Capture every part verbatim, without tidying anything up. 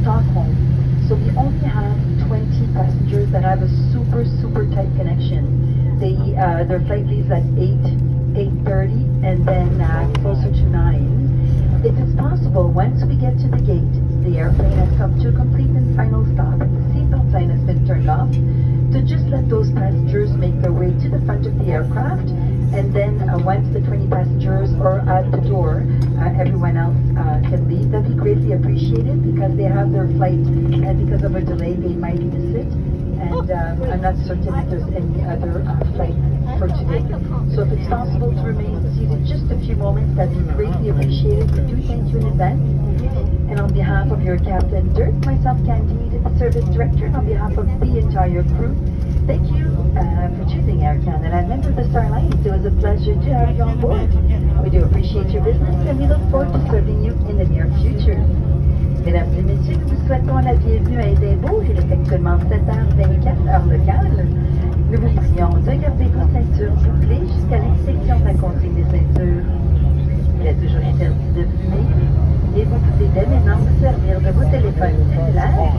Stockholm. So we only have twenty passengers that have a super, super tight connection. They, uh, their flight leaves at eight, eight thirty, and then uh, closer to nine. If it's possible, once we get to the gate, the airplane has come to a complete and final stop, and the seatbelt sign has been turned off, to just let those passengers make their way to the front of the aircraft, and then uh, once the twenty passengers are at the door, uh, everyone else uh, can leave. That'd be greatly appreciated because they have their flight, and because of a delay, they might miss it. And uh, I'm not certain if there's any other uh, flight for today. So if it's possible to remain seated just a few moments, that'd be greatly appreciated. We do thank you in advance. And on behalf of your captain, Dirk, myself, Candide, the service director, and on behalf of the entire crew, thank you uh, for choosing Air Canada. And member of the Star Alliance, it was a pleasure to have you on board. We do appreciate your business, and we look forward to serving you in the near future. Mesdames et messieurs, nous vous souhaitons la bienvenue à Édimbourg. Il est actuellement sept heures vingt-quatre heure locale. Nous vous prions de garder vos ceintures bouclées jusqu'à l'extinction de la consigne des ceintures. Il est toujours interdit de fumer et vous pouvez dès maintenant vous servir de vos téléphones cellulaires.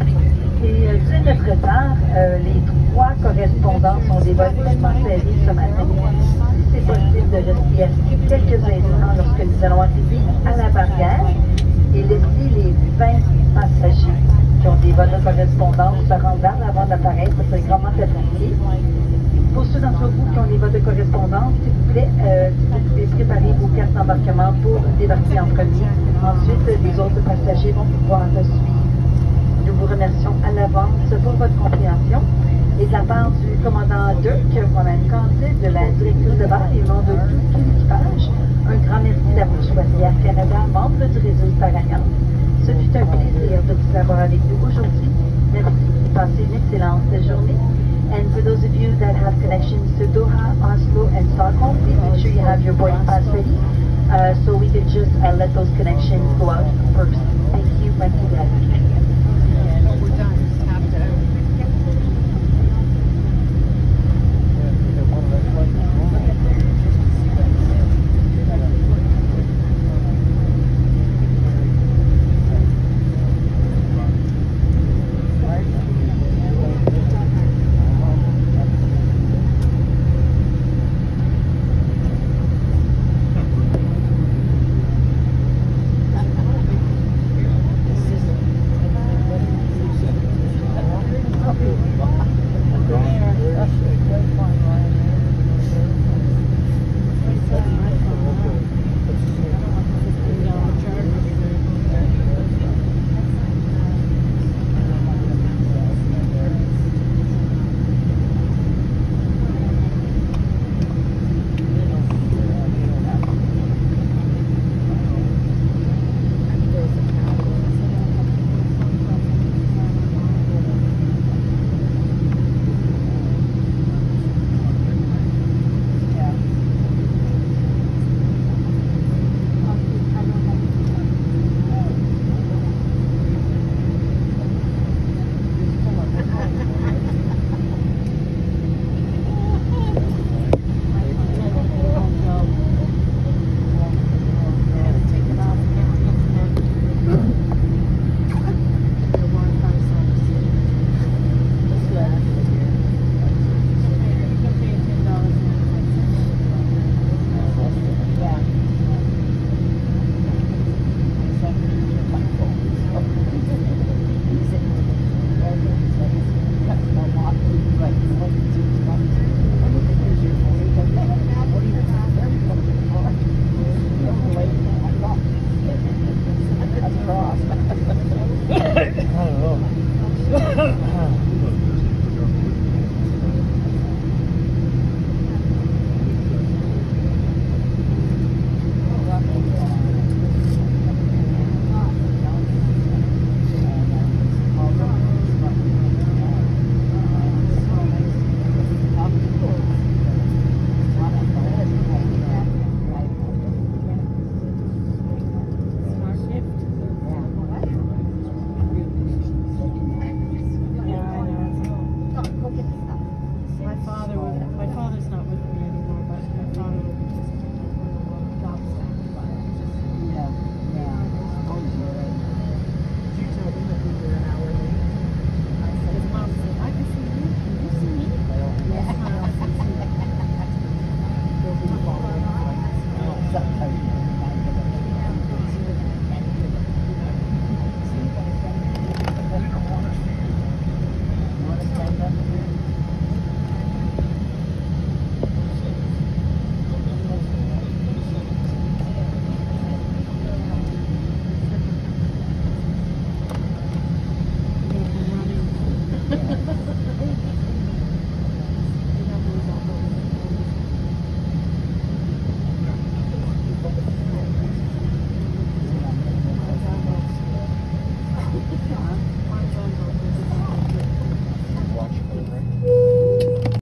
Et euh, dû à notre retard, euh, les trois correspondants sont des vols tellement serrés ce matin. Si c'est possible de rester assis quelques instants lorsque nous allons arriver à la barrière et laisser les vingt passagers qui ont des vols de correspondance se rendre vers l'avant de l'appareil, ça serait grandement apprécié. Pour ceux d'entre vous qui ont des vols de correspondance, s'il vous plaît, euh, si vous pouvez préparer vos cartes d'embarquement pour débarquer en premier. Ensuite, les autres passagers vont pouvoir suivre. Nous vous remercions à l'avance pour votre compréhension. Et de la part du commandant Dirk, Romain Candide, de la directrice de bord et au nom de tout l'équipage, un grand merci d'avoir choisi Air Canada, membre du réseau Star Alliance. Ce fut un plaisir de vous avoir avec nous aujourd'hui. Merci et passez une excellente journée. And for those of you that have connections to Doha, Oslo, and Stockholm, please make sure you have your boarding pass ready uh, so we can just uh, let those connections go out first. Thank you, once again. I don't know.